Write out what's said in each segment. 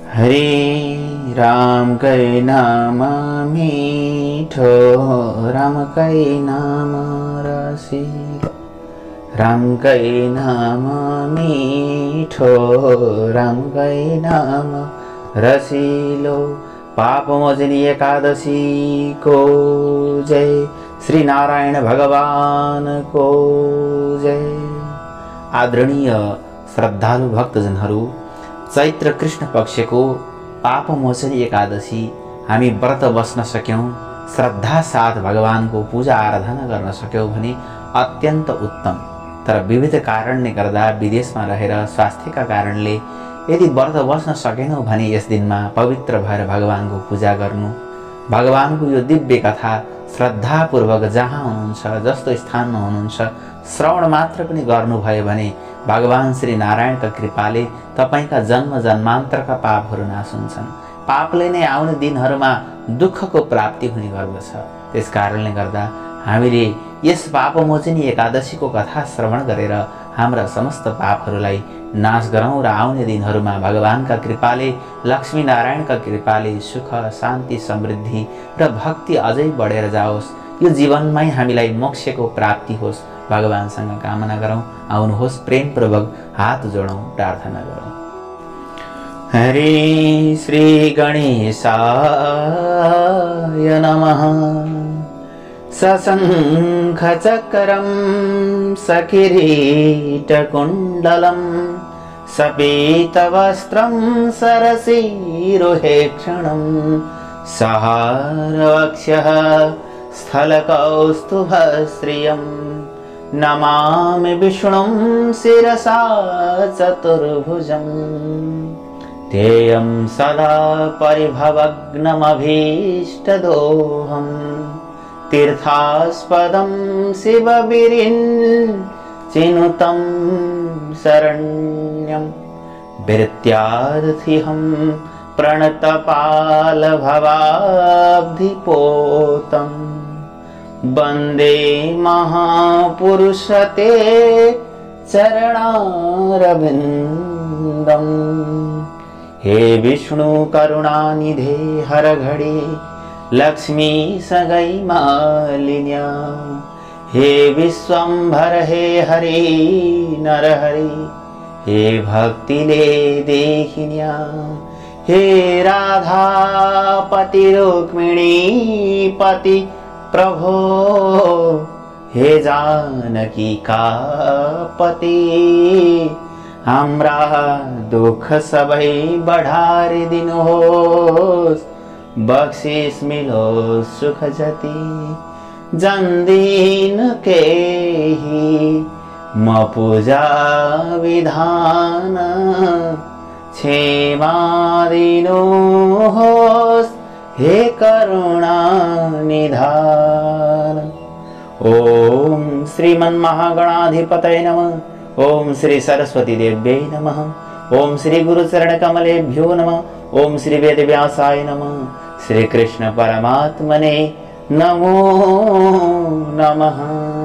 हरे राम कै नाम मीठो, राम कै नाम रसिलो। राम कै नाम मीठो, राम कै नाम रसिलो। पाप मोचनी एकादशी को जय, श्री नारायण भगवान को जय। आदरणीय श्रद्धालु भक्तजनहरू, चैत्र कृष्ण पक्षको पापमोचनी एकादशी हामी व्रत बस्न सक्यौं, श्रद्धा साथ भगवानको पूजा आराधना गर्न सक्यौं भने अत्यन्त उत्तम। तर विविध कारणले गर्दा विदेशमा रहेर स्वास्थ्यका कारणले यदि व्रत बस्न सकेनौं भने यस दिनमा पवित्र भएर भगवानको पूजा गर्नु, भगवानको यो दिव्य कथा श्रद्धापूर्वक जहाँ हुनुहुन्छ, जस्तो स्थानमा हुनुहुन्छ, श्रवण मात्र पनि गर्नुभयो भने भगवान श्री नारायणका कृपाले तपाईका जन्म जन्मान्तरका पापहरू नाश हुन्छन्। पापले नै आउने दिनहरूमा दुःखको प्राप्ति हुने गर्दछ। त्यस कारणले गर्दा हामीले यस पापमोचनी एकादशीको कथा श्रवण गरेर हाम्रा समस्त पापहरूलाई नाश गरौँ र आउने दिनहरूमा भगवानका कृपाले, लक्ष्मी नारायणका कृपाले सुख, शान्ति, समृद्धि र भक्ति अझै बढेर जाओस्। यो जीवनमै हामीलाई मोक्षको प्राप्ति होस्, भगवानसँग कामना गरौँ। आउनुहोस् प्रेमपूर्वक हात जोडौँ, प्रार्थना गरौँ। हरे श्री गणेशाय नमः। सशंख चक्रं सकिरीटकुण्डलं सपीतवस्त्रं सरसीरुहेक्षणं सहारवक्ष्यः स्थलकौस्तुभश्रियं नमामि विष्णुं शिरसा चतुर्भुजं। ध्येयं सदा परिभवग्नमभीष्टदोहम् तीर्थास्पदं शिवविरिञ्चिनुतं शरण्यं विरत्यार्थिहं प्रणतपालभवाब्धिपोतं वन्दे महापुरुषते चरणारविन्दम्। हे विष्णु करुणानिधे हर घड़ी लक्ष्मी सगै मालिन्या। हे विश्वम्भर हे हरि नरहरि, हे भक्तिले देखिन्या। हे राधापति रुक्मिणी पति प्रभो, हे जानकी का पति हाम्रा दुख सबै बढारि दिनुहोस्। बख्शिस मिलो सुख जति जन्दिन केही म पूजा विधान क्षमा दिनुहोस् हे करुणा निधान। ओम श्रीमन्महागणाधिपतये नमः। ओम श्री सरस्वती देव्यै नमः। ओम श्री गुरुचरणकमलेभ्यो नमः। ओम श्री वेदव्यासाय नमः। श्री कृष्ण परमात्मने नमो नमः।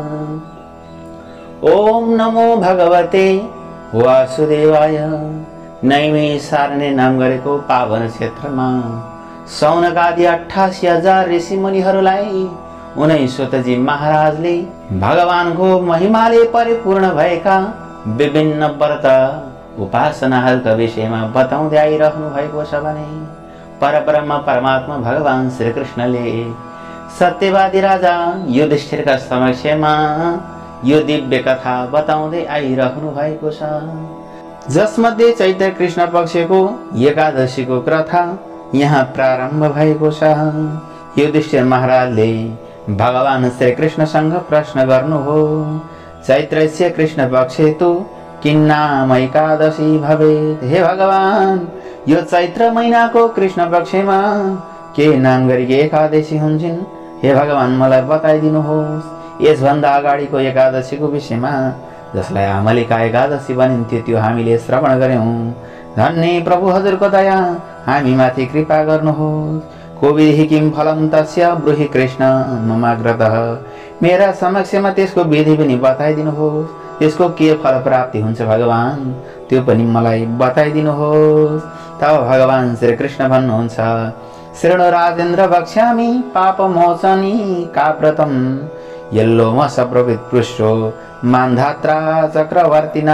ओम नमो भगवते वासुदेवाय। नैमिषारण्य नाम गरेको पावन क्षेत्रमा सौनकादि 88,000 ऋषि मुनिहरूलाई 19 महाराजले भगवानको महिमाले परिपूर्ण भएका विभिन्न व्रत उपासनाहरूका विषयमा बताउँदै आइरहनु भएको छ भने परब्रह्म परमात्मा भगवान श्री कृष्णले सत्यवादी राजा युधिष्ठिरका समक्षमा यो दिव्य कथा बताउँदै आइरहनु भएको छ, जसमध्ये चैत्र कृष्ण पक्षको एकादशीको कथा यहाँ प्रारम्भ भएको छ। युधिष्ठिर महाराजले भगवान श्री कृष्णसँग प्रश्न गर्नुभयो, चैत्रस्य कृष्ण पक्षे तु किन्नाम एकादशी भवेत्। हे भगवान, यो चैत्र महिनाको कृष्ण पक्षमा के नाम गरी एकादशी हुन्छन्? हे भगवान, मलाई बताइदिनुहोस्। यसभन्दा अगाडिको एकादशीको विषयमा जसलाई आमलिका एकादशी भनिन्थ्यो त्यो हामीले श्रवण गर्यौं। धन्य प्रभु हजुरको दया हामी माथि कृपा गर्नुहोस्। कोविधि किम फलम तस्य ब्रूहि कृष्ण ममाग्रतः। मेरा समक्षमा त्यसको विधि पनि बताइदिनुहोस्। त्यसको के फल प्राप्ति हुन्छ भगवान, त्यो पनि मलाई बताइदिनुहोस्। तब भगवान श्री कृष्ण भन्नुहुन्छ, शृणु राजेन्द्र वक्ष्यामि पापमोचनी काव्रतम यल्लोमस प्रवृत्त पृष्ठो मान्धात्रा चक्रवर्तीना।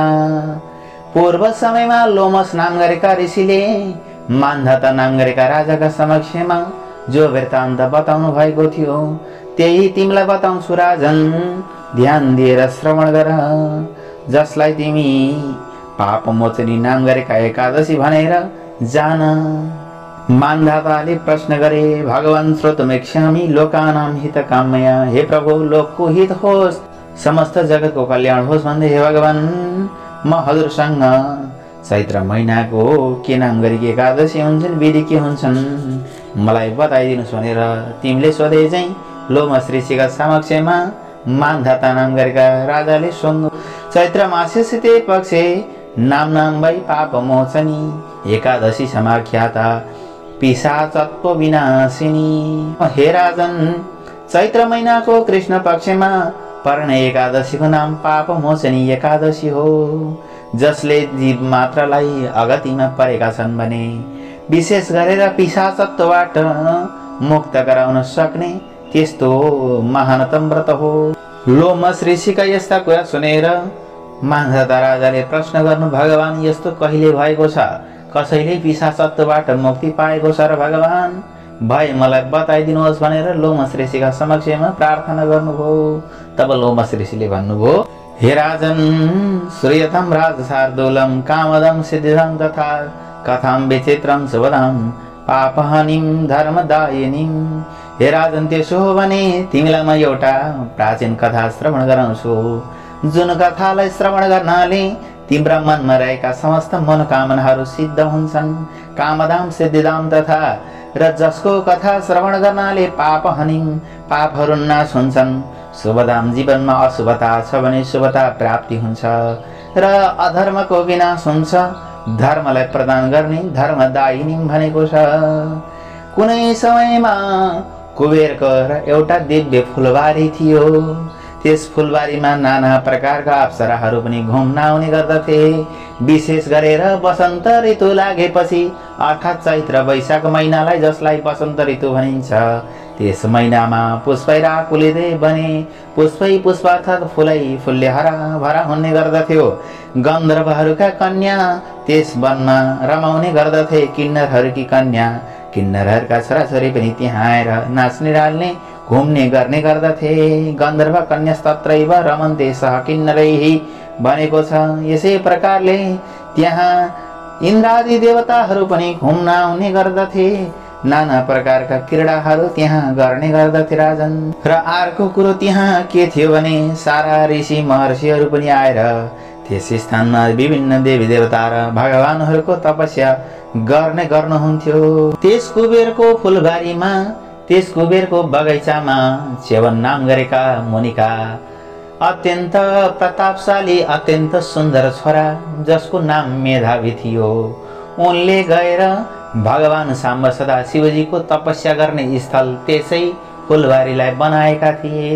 पूर्व समयमा लोमस नाम गरेका ऋषिले मान्धाता नाम गरेका राजाका समक्षमा जो वृत्तान्त बताउनु भएको थियो त्यही तिमीलाई बताउँछु राजन, ध्यान दिएर श्रवण गर। जसलाई तिमी पापमोचनी नाम गरेका एकादशी भनेर जान। मान्धाताले प्रश्न गरे, भगवान श्रोतुमिच्छामि लोकानां हितकामया। हे प्रभु, लोकको हित होस्, समस्त जगतको कल्याण होस् भन्दै हे भगवान म हजुरसँग चैत्र महिनाको के नाम गरी एकादशी हुन्छन्, विधि के हुन्छन् मलाई बताइदिनुहोस् भनेर तिमीले सोधे चाहिँ लोमस ऋषिका समक्षमा मान्धाता नाम गरेका राजाले सोध्नु। चैत्र मासे शीते पक्षे नाम वै पापमोचनी एकादशी समाख्याता पिशाचत्व विनाशिनी। हे राजन, चैत्र महिनाको कृष्ण पक्षमा पर्ने एकादशीको नाम पापमोचनी एकादशी हो। जसले जीव मात्रलाई अगतिमा परेका छन् भने विशेष गरेर पिशाचत्वबाट मुक्त गराउन सक्ने त्यस्तो महानतम व्रत हो। लोमस ऋषिका यस्ता कुरा सुनेर मान्धाता राजाले प्रश्न गर्नु, भगवान यस्तो कहिले भएको छ? कसैले पिशाचत्वबाट मुक्ति पाएको छ र भगवान भए मलाई बताइदिनुहोस् भनेर लोमस ऋषिका समक्षमा प्रार्थना गर्नुभयो। तब लोमस ऋषिले भन्नुभयो, हे राजन, श्रूयतां राजशार्दूलं कामदं सिद्धिदं तथा कथां विचित्रं शुभदां पापहानिं धर्मदायिनीं। हे राजन, त्यसो हो भने तिमीलाई म एउटा प्राचीन कथा श्रवण गराउँछु, जुन कथालाई श्रवण गर्नाले तिम्रा मनमा रहेका समस्त मनोकामनाहरू सिद्ध हुन्छन्, कामदाम सिद्धिदाम तथा र जसको कथा श्रवण गर्नाले पापहानि पापहरू नाश हुन्छन्, शुभदाम जीवनमा अशुभता छ भने शुभता प्राप्ति हुन्छ र अधर्मको विनाश हुन्छ, धर्मलाई प्रदान गर्ने धर्मदायिनी भनेको छ। कुनै समयमा कुबेरको एउटा दिव्य फुलबारी थियो। त्यस फुलबारीमा नाना प्रकारका अप्सराहरू पनि घुम्न आउने गर्दथे। विशेष गरेर वसन्त ऋतु लागेपछि अर्थात् चैत्र वैशाख महिनालाई जसलाई वसन्त ऋतु भनिन्छ, त्यस महिनामा पुष्पै राकुलिँदै बने, पुष्पै पुष्प अर्थात् फुलै फुलले हरा भरा हुने गर्दथ्यो। गन्धर्वहरूका कन्या त्यस वनमा रमाउने गर्दथे। किन्नरहरूकी कन्या किन्नरहरूका छोराछोरी पनि त्यहाँ आएर नाच्ने डाल्ने घुम्ने गर्ने गर्दथे। गन्धर्व कन्यास्तत्रैव रमन्ते सह किन्नरैः भनेको छ। यसै प्रकारले त्यहाँ इन्द्रादि देवताहरू पनि घुम्न आउने गर्दथे। नाना प्रकारका क्रीडाहरू त्यहाँ गर्ने गर्दथे राजन। र अर्को कुरो त्यहाँ के थियो भने सारा ऋषि महर्षिहरू पनि आएर त्यस स्थानमा विभिन्न देवी देवता र भगवानहरूको तपस्या गर्नुहुन्थ्यो। त्यस कुबेरको फुलबारीमा, त्यस कुबेरको बगैँचामा च्यवन नाम गरेका मुनिका अत्यन्त प्रतापशाली अत्यन्त सुन्दर छोरा जसको नाम मेधावी थियो, उनले गएर भगवान साम्ब सदा शिवजीको तपस्या गर्ने स्थल त्यसै फुलबारीलाई बनाएका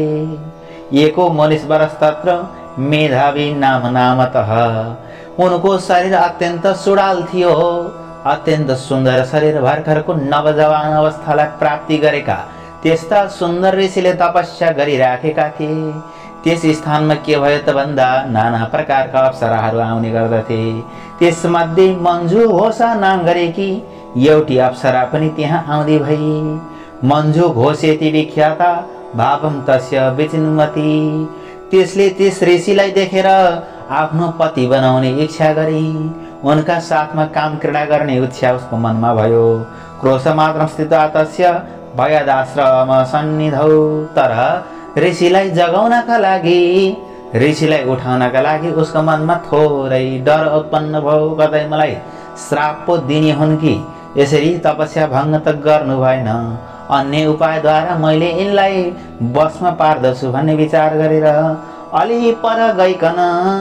थिए। एको 19 वर्ष तत्र मेधावी नामतः उनको शरीर अत्यन्त सुडाल थियो। अत्यन्त सुन्दर शरीर भर्खरको नवजवान अवस्थालाई प्राप्ति गरेका त्यस्ता सुन्दर ऋषिले तपस्या गरिराखेका थिए। त्यस स्थानमा के भयो त भन्दा नाना प्रकारका अप्सराहरू आउने गर्दथे। त्यसमध्ये मन्जु घोषा नाम गरेकी एउटी अप्सरा पनि त्यहाँ आउँदै भई। मन्जु घोषेति विख्याता भावम तस्य विचिन्वती। त्यसले त्यस ऋषिलाई देखेर आफ्नो पति बनाउने इच्छा गरी उनका साथमा काम क्रीडा गर्ने इच्छा उसको मनमा भयो। क्रोशमात्रं स्थित्वा तस्य भयदाश्रम सन्निधौ। तर ऋषिलाई जगाउनका लागि, ऋषिलाई उठाउनका लागि उसको मनमा थोरै डर उत्पन्न भयो। कतै मलाई श्राप पो दिने हुन् कि यसरी तपस्या भङ्ग त गर्नु भएन, अन्य उपायद्वारा मैले यिनलाई बसमा पार्दछु भन्ने विचार गरेर अलि पर गइकन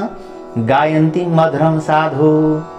गायन्ती मधुरम साधु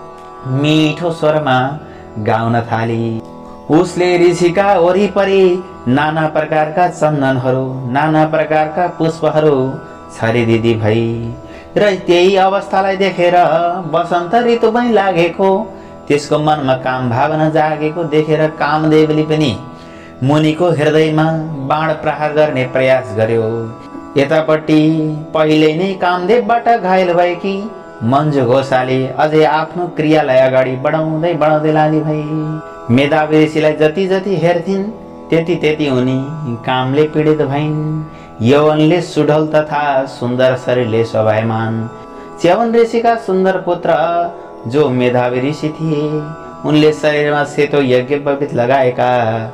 मिठो स्वरमा गाउन थाली। उसले ऋषिका वरिपरि नाना प्रकारका चन्दनहरू, नाना प्रकारका पुष्पहरू छरिदिदी भई। र त्यही अवस्थालाई देखेर वसन्त ऋतु पनि लागेको त्यसको मनमा काम भावना जागेको देखेर कामदेवले पनि मुनिको हृदयमा बाण प्रहार गर्ने प्रयास गर्यो। यतापट्टि पहिले नै कामदेवबाट घायल भएकी मञ्जु घोषाले अझै आफ्नो क्रियालाई अगाडि बढाउँदै लाने भए। मेधावी ऋषिलाई जति जति हेर्थिन् त्यति उनी कामले पीडित भइन्। यौवनले सुडल तथा सुन्दर शरीरले शोभायमान च्यवन ऋषिका सुन्दर पुत्र जो मेधावी ऋषि थिए, उनले शरीरमा सेतो यज्ञ पवित्र लगाएका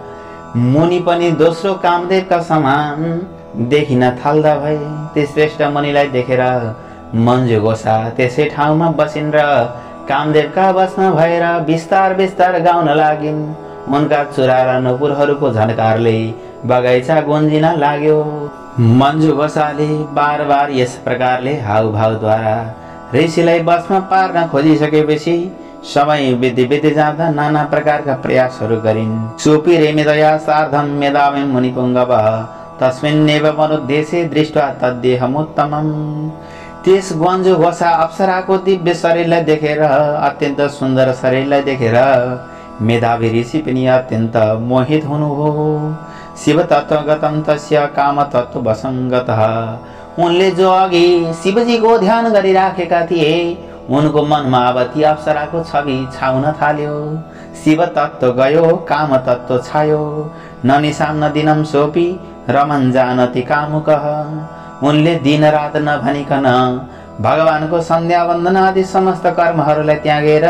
मुनि पनि दोस्रो कामदेवका समान देखिन थाल्दा भए। त्यस श्रेष्ठ मुनिलाई देखेर मञ्जु घोषा त्यसै ठाउँमा बसिन् र कामदेवका वशमा भएर बिस्तार बिस्तार गाउन लागिन्। उनका चुरा र नुपुरहरूको झन्कारले बगैँचा गुन्जिन लाग्यो। मञ्जु घोषाले बार बार यस प्रकारले हाउभाउद्वारा ऋषिलाई वशमा पार्न खोजिसकेपछि समय बित्दै जाँदा नाना प्रकारका प्रयासहरू गरिन्। सोपी रेमेदया सार्धम मेधावी मुनिपुङ्गव तस्मिन्नेव मनुद्देशे दृष्ट्वा तद्देहमुत्तमम्। त्यस मञ्जु घोषा अप्सराको दिव्य शरीरलाई देखेर, अत्यन्त सुन्दर शरीरलाई देखेर मेधावी ऋषि पनि अत्यन्त मोहित हुनुभयो। शिव तत्त्वगतं तस्य काम तत्त्व वसङ्गतः। उनले जो अघि शिवजीको ध्यान गरिराखेका थिए, उनको मनमा अब ती अप्सराको छवि छाउन थाल्यो। शिव तत्त्व गयो, काम तत्त्व छायो। न निशाम न दिनम सोपी रमन जानति कामुकः। उनले दिन रात नभनिकन भगवानको सन्ध्या वन्दन आदि समस्त कर्महरूलाई त्यागेर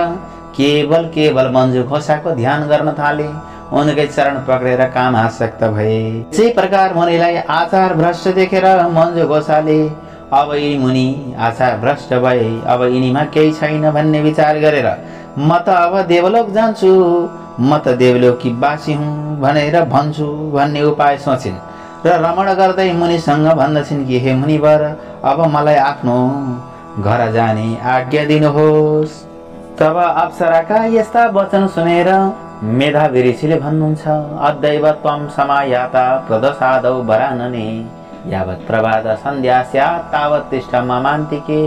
केवल मञ्जु घोषाको ध्यान गर्न थाले। उनकै चरण पक्रेर काम आसक्त भए। यसै प्रकार मुनिलाई आचार भ्रष्ट देखेर मञ्जु घोषाले अब यी मुनि आचार भ्रष्ट भए, अब यिनीमा केही छैन भन्ने विचार गरेर म त अब देवलोक जान्छु, म त देवलोकी बासी हुँ भनेर भन्छु भन्ने उपाय सोचिन् र रमण गर्दै मुनिसँग भन्दछिन् कि हे मुनिवर, अब मलाई आफ्नो घर जाने आज्ञा दिनुहोस्। तब अप्सराका यस्ता वचन सुनेर मेधावी ऋषिले भन्नुहुन्छ अद्दैव त्वं समायाता प्रदसादौ वरानने यावत् प्रभात सन्ध्या स्यात् तावत् तिष्ठ ममान्तिके।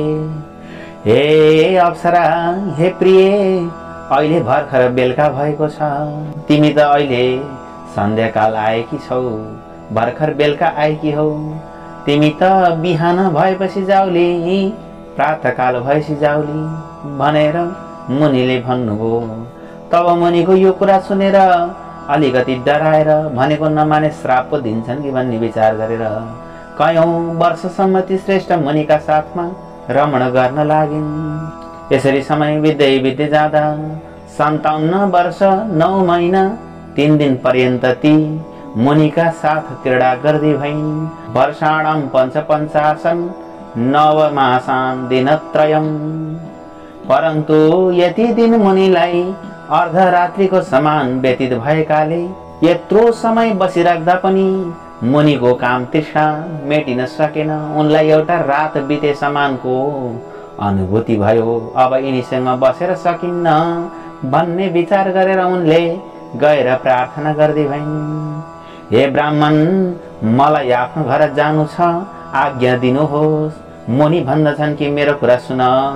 हे अप्सरा, हे प्रिय, अहिले भर्खर बेलुका भएको छ। तिमी त अहिले सन्ध्याकाल आएकी छौ, भर्खर बेलुका आएकी हौ। तिमी त बिहान भएपछि जाउली, प्रातःकाल भएपछि जाउली भनेर मुनिले भन्नुभयो। तब मुनिको यो कुरा सुनेर अलिकति डराएर भनेको नमाने श्राप दिन्छन् कि भन्ने विचार गरेर कयौं वर्षसम्म ती श्रेष्ठ मुनिका साथमा रमण गर्न लागिन्। यसरी समय बित्दै जाँदा 57 वर्ष 9 महिना 3 दिन पर्यन्त ती मुनिका साथ क्रीडा गर्दै भइन्। वर्षाणां पञ्चपञ्चाशन् नवमासान् दिनत्रयम्। परन्तु यति दिन मुनिलाई अर्धरात्रिको समान व्यतीत भएकाले यत्रो समय बसिराख्दा पनि मुनिको काम तृष्णा मेटिन सकेन। उनलाई एउटा रात बिते समानको अनुभूति भयो। अब यिनीसँग बसेर सकिन्न भन्ने विचार गरेर उनले गएर प्रार्थना गर्दै भइन्, हे ब्राह्मण, मलाई आफ्नो घर जानु छ, आज्ञा दिनुहोस्। मुनि भन्दछन् कि मेरो कुरा सुन,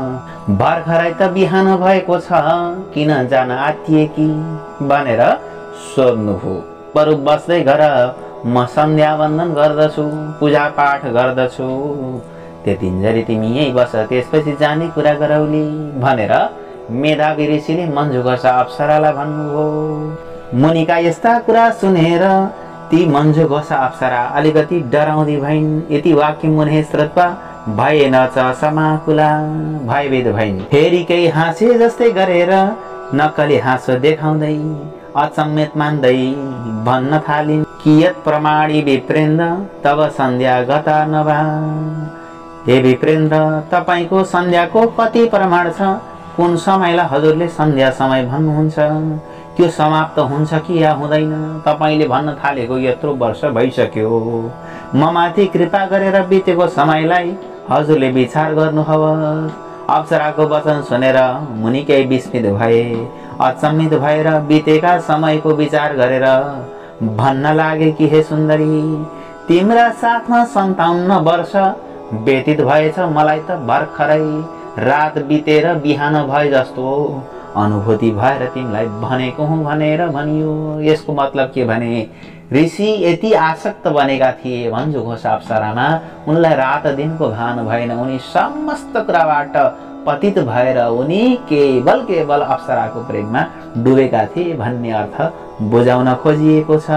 भर्खरै त बिहान भएको छ, किन जान आत्तिएकी भनेर सोध्नुभयो। बरु बस्दै गर, म सन्ध्या वन्दन गर्दछु, पूजा पाठ गर्दछु, त्यतिन्जरी तिमी यही बस, त्यसपछि जाने कुरा गरौली भनेर मेधावी ऋषिले मञ्जु घोषा अप्सरालाई भन्नुभयो। मुनिका यस्ता कुरा सुनेर ती मञ्जु घोषा अप्सरा अलिकति डराउँदी भइन्। यति वाक्य मुने श्रुत्वा भएन च समाकुला, भयभीत भइन्। फेरि केही हाँसे जस्तै गरेर नक्कली हाँसो देखाउँदै अचम्मित मान्दै भन्न थालिन् कि यत् प्रमाणी विप्रेन्द्र तब सन्ध्या गता नभा। हे विप्रेन्द्र, तपाईको सन्ध्याको कति प्रमाण छ? कुन समयलाई हजुरले सन्ध्या समय भन्नुहुन्छ? त्यो समाप्त हुन्छ कि या हुँदैन? तपाईले भन्न थालेको यत्रो वर्ष भइसक्यो। म माथि कृपा गरेर बितेको समयलाई हजुरले विचार गर्नुहोस्। अप्सराको वचन सुनेर मुनि केही विस्मित भए। अचम्मित भएर बितेका समयको विचार गरेर भन्न लागे कि हे सुन्दरी, तिम्रा साथमा 57 वर्ष व्यतीत भएछ। मलाई त भर्खरै रात बितेर बिहान भए जस्तो अनुभूति भएर तिमीलाई भनेको हुँ भनेर भनियो। यसको मतलब के भने ऋषि यति आसक्त बनेका थिए भन्जुघोष अप्सरामा, उनलाई रात दिनको भान भएन। उनी समस्त कुराबाट पतित भएर उनी केवल अप्सराको प्रेममा डुबेका थिए भन्ने अर्थ बुझाउन खोजिएको छ।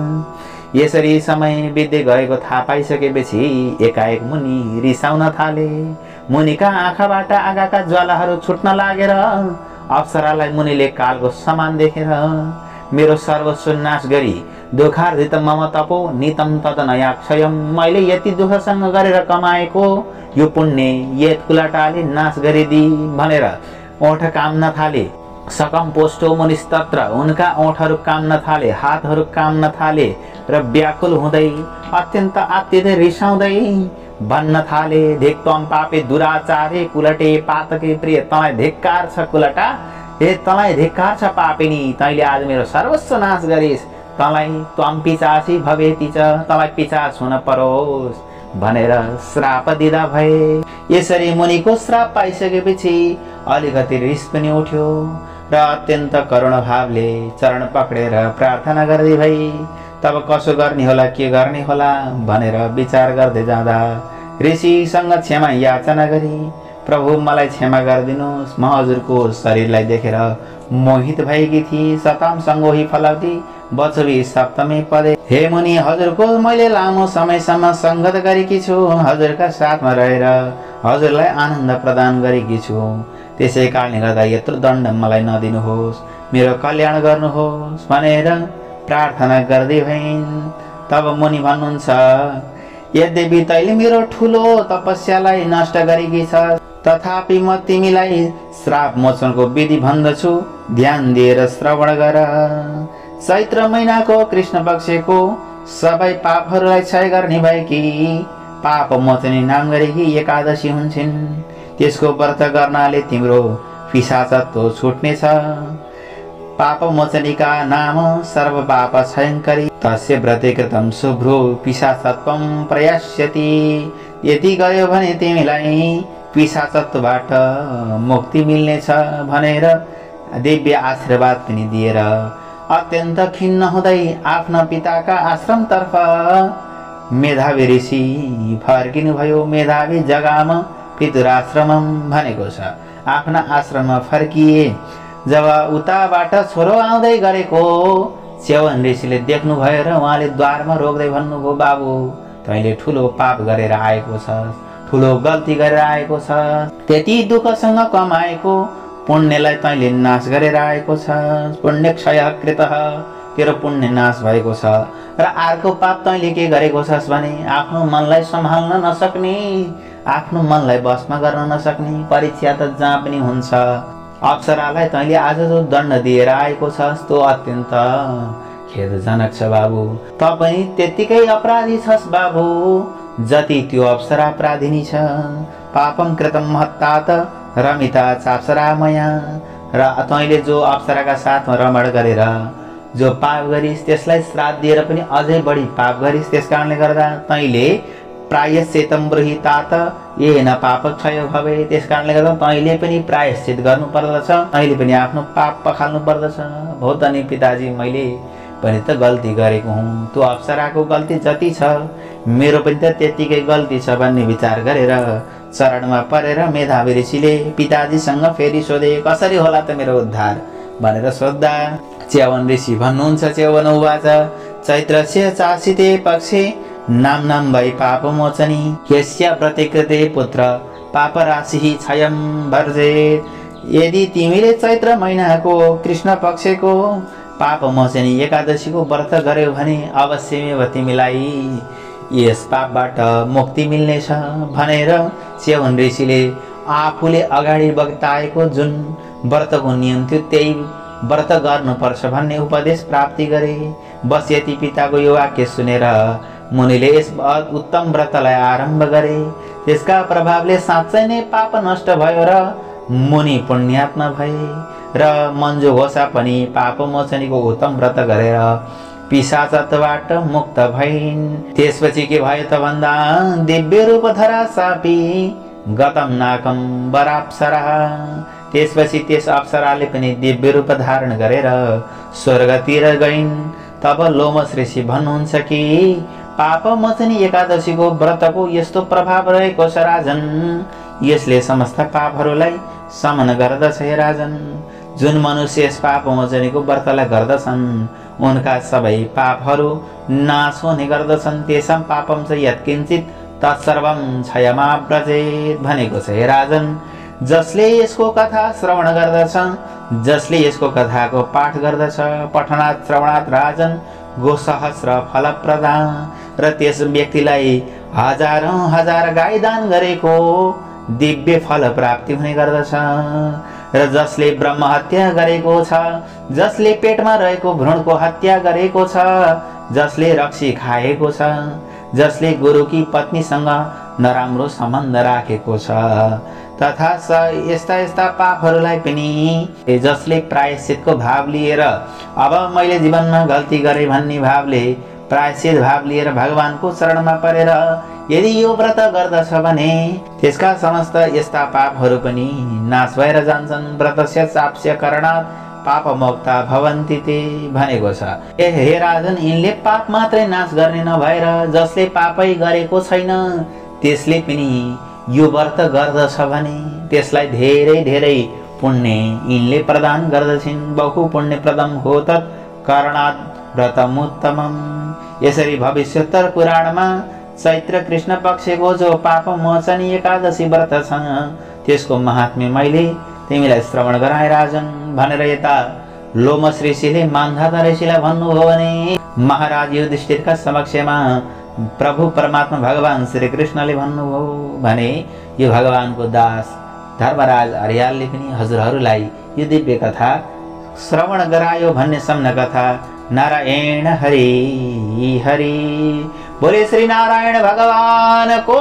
यसरी समय बित्दै गएको थाहा पाइसकेपछि एकाएक मुनि रिसाउन थाले। मुनिका आँखाबाट आगाका ज्वालाहरू छुट्न लागेर अप्सरालाई मुनिले कालको समान देखेर, मेरो सर्वस्व नाश गरी दुखार्जित मम तपो नितम तदनया क्षयम, मैले यति दुःखसँग गरेर कमाएको यो पुण्य यत कुलाटाले नाश गरिदी भनेर ओठ काम्न थाले। सकम पोष्टो मुनिस्तत्र, उनका ओठहरू काम्न थाले, हातहरू काम्न थाले र व्याकुल हुँदै अत्यन्त आत्तिँदै रिसाउँदै भन्न थाले, धिक त्वम पापे दुराचारे कुलटे पातके प्रिय, तँलाई धिक्कार छ कुलटा, हे तँलाई धिक्कार छ पापिनी, तैँले आज मेरो सर्वस्व नाश गरिस्, तँलाई त्वम पिचासी भवेति च, तँलाई पिचास हुन परोस् भनेर श्राप दिँदा भए। यसरी मुनिको श्राप पाइसकेपछि अलिकति रिस पनि उठ्यो र अत्यन्त करुण भावले चरण पक्रेर प्रार्थना गर्दै भई। तब कसो गर्ने होला के गर्ने होला भनेर विचार गर्दै जाँदा ऋषिसँग क्षमा याचना गरी, प्रभु मलाई क्षमा गरिदिनुहोस्, म हजुरको शरीरलाई देखेर मोहित भएकी थिएँ। सताम सङ्गोही फलाउती बचबी सप्तमी पदे, हे मुनि हजुरको मैले लामो समयसम्म सङ्गत गरेकी छु, हजुरका साथमा रहेर हजुरलाई आनन्द प्रदान गरेकी छु, त्यसै कारणले गर्दा यत्रो दण्ड मलाई नदिनुहोस्, मेरो कल्याण गर्नुहोस् भनेर प्रार्थना गर्दै भइन्। तब मुनि भन्नुहुन्छ, यद्यपि तैँले मेरो ठुलो तपस्यालाई नष्ट गरेकी छ, तथापि म तिमीलाई श्राप मोचनको विधि भन्दछु, ध्यान दिएर श्रवण गर। चैत्र महिनाको कृष्ण पक्षको सबै पापहरूलाई क्षय गर्ने भएकी पाप मोचनी नाम गरेकी एकादशी हुन्छन्। त्यसको व्रत गर्नाले तिम्रो पिशाचत्व छुट्नेछ। पाप मोचनीका नाम सर्व पाप क्षयङ्करी, तस्य व्रते कृतं शुभ्रो पिशाचत्वं प्रयास्यति। यदि गर्यो भने तिमीलाई पिशाचत्वबाट मुक्ति मिल्नेछ भनेर दिव्य आशीर्वाद पनि दिएर अत्यन्त खिन्न हुँदै आफ्ना पिताका आश्रमतर्फ मेधावी ऋषि फर्किनुभयो। मेधावी जगाम पितुराश्रमम भनेको छ, आफ्ना आश्रममा फर्किए। जब उताबाट छोरो आउँदै गरेको च्यवन ऋषिले देख्नुभयो र उहाँले द्वारमा रोक्दै भन्नुभयो, बाबु तैँले ठुलो पाप गरेर आएको छ, ठुलो गल्ती गरेर आएको छ, त्यति दुःखसँग कमाएको पुण्यलाई तैँले नाश गरेर आएको छ, पुण्य क्षयकृतः, तेरो पुण्य नाश भएको छ। र अर्को पाप तैँले के गरेको छस् भने आफ्नो मनलाई सम्हाल्न नसक्ने, आफ्नो मनलाई बसमा गर्न नसक्ने, परीक्षा त जहाँ पनि हुन्छ। अप्सरालाई तैँले आज जो दण्ड दिएर आएको छस् त्यो अत्यन्त खेदजनक छ बाबु, त पनि त्यत्तिकै अपराधी छस् बाबु जति त्यो अप्सरा अपराधिनी छ। पापम कृतम महत्तात रमिता चाप्सरा मया, र तैँले जो अप्सराका साथमा रमण गरेर जो पाप गरिस् त्यसलाई श्राप दिएर पनि अझै बढी पाप गरिस्। त्यस कारणले गर्दा तैँले प्रायश्चितम ब्रूहितात येन पाप क्षय भवे, त्यस कारणले गर्दा तैँले पनि प्रायश्चित गर्नु पर्दछ, तैँले पनि आफ्नो पाप पखाल्नु पर्दछ। बहुत अनि पिताजी मैले पनि त गल्ती गरेको हुँ, त्यो अप्सराको गल्ती जति छ मेरो पनि त त्यत्तिकै गल्ती छ भन्ने विचार गरेर चरणमा परेर मेधावी ऋषिले पिताजीसँग फेरि सोधे, कसरी होला त मेरो उद्धार भनेर सोद्धा च्यवन ऋषि भन्नुहुन्छ, च्यवन उवाच चैत्रस्य चासिते पक्षे नाम नाम भई पाप मोचनी, यस्या प्रतिकृते पुत्र पाप राशि क्षयं वर्जेत। यदि तिमीले चैत्र महिनाको कृष्ण पक्षको पाप मोचनी एकादशीको व्रत गर्यो भने अवश्यमेव तिमीलाई यस पापबाट मुक्ति मिल्नेछ भनेर च्यवन ऋषिले आफूले अगाडि बताएको जुन व्रतको नियम थियो त्यही व्रत गर्नुपर्छ भन्ने उपदेश प्राप्ति गरे। बस यति पिताको यो वाक्य सुनेर मुनिले यस उत्तम व्रतलाई आरम्भ गरे। त्यसका प्रभावले साँच्चै नै पाप नष्ट भयो र मुनि पुण्यात्मा भए र मञ्जुघोषा पनि पाप मोचनीको उत्तम व्रत गरेर पिशाचत्वबाट मुक्त भइन्। त्यसपछि के भयो त भन्दा दिव्य रूप धरा सापी गतम नाकम बराप्सरा, त्यसपछि त्यस अप्सराले पनि दिव्य रूप धारण गरेर स्वर्गतिर गइन्। तब लोमस ऋषि भन्नुहुन्छ कि पापमोचनी एकादशीको व्रतको यस्तो प्रभाव रहेको छ राजन, यसले समस्त पापहरूलाई शमन गर्दछ। हे राजन, जुन मनुष्य यस पापमोचनीको व्रतलाई गर्दछन् उनका सबै पापहरू नाश हुने गर्दछन्। तेषां पापं च यत्किञ्चित् तत्सर्वं क्षयमाव्रजेत् भनेको छ। हे राजन, जसले यसको कथा श्रवण गर्दछ, जसले यसको कथाको पाठ गर्दछ, पठनात् श्रवणात् राजन गोसहस्र फलप्रदा, र त्यस व्यक्तिलाई हजारौं हजार गाई दान गरेको दिव्य फल प्राप्ति हुने गर्दछ। र जसले ब्रह्म हत्या गरेको छ, जसले पेटमा रहेको भ्रूणको हत्या गरेको छ, जसले रक्सी खाएको छ, जसले गुरुकी पत्नीसँग नराम्रो सम्बन्ध राखेको छ, तथा यस्ता यस्ता पापहरूलाई पनि जसले प्रायश्चितको भाव लिएर अब मैले जीवनमा गल्ती गरेँ भन्ने भावले प्रायश्चित भाव लिएर भगवानको चरणमा परेर यदि यो व्रत गर्दछ भने त्यसका समस्त यस्ता पापहरू पनि नाश भएर जान्छन्। व्रतस्य चाप्स्य करणात् पापमुक्ता भवन्ति ते भनेको छ। हे राजन, यिनले पाप मात्रै नाश गर्ने नभएर जसले पापै गरेको छैन त्यसले पनि यो व्रत गर्दछ भने त्यसलाई धेरै धेरै पुण्य यिनले प्रदान गर्दछिन्। बहु पुण्यप्रदम हो तत् करणात् व्रतमुत्तमम्। यसरी भविष्योत्तर पुराणमा चैत्र कृष्ण पक्षको जो पापमोचनी एकादशी व्रत छ त्यसको महात्म्य मैले तिमीलाई श्रवण गराए राजन भनेर यता लोमस ऋषिले मान्धाता ऋषिलाई भन्नुभयो भने महाराज युधिष्ठिरका समक्षमा प्रभु परमात्मा भगवान श्री कृष्णले भन्नुभयो भने यो भगवानको दास धर्मराज अर्यालले पनि हजुरहरूलाई यो दिव्य कथा श्रवण गरायो भन्ने सम्न कथा। नारायण हरि हरि बोले श्री नारायण भगवान को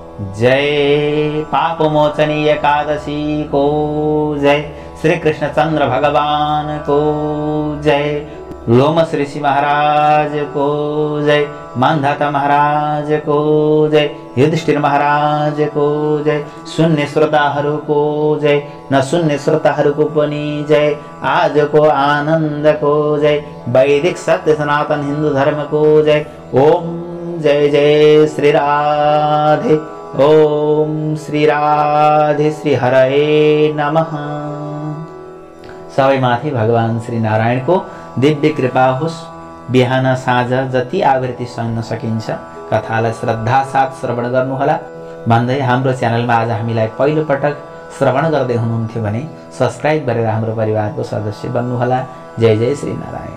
जय। पापमोचनी एकादशी को जय। श्री कृष्णचंद्र भगवान को जय। लोमस ऋषि महाराज को जय। मान्धाता महाराज को जय। युधिष्ठिर महाराज को जय। सुन्ने श्रोताहरूको जय, नसुन्ने श्रोताहरूको पनि जय। आजको आनन्दको जय। वैदिक सत्य सनातन हिन्दू धर्मको जय। ओम जय जय श्री राधे। ओम श्री राधे श्री हरये नमः। सबैमाथि भगवान श्री नारायणको दिव्य कृपा होस्। बिहान साँझ जति आवृत्ति सुन्न सकिन्छ कथालाई श्रद्धा साथ श्रवण गर्नुहोला भन्दै हाम्रो च्यानलमा आज हामीलाई पहिलो पटक श्रवण गर्दै हुनुहुन्थ्यो भने सब्स्क्राइब गरेर हाम्रो परिवारको सदस्य बन्नुहोला। जय जय श्री नारायण।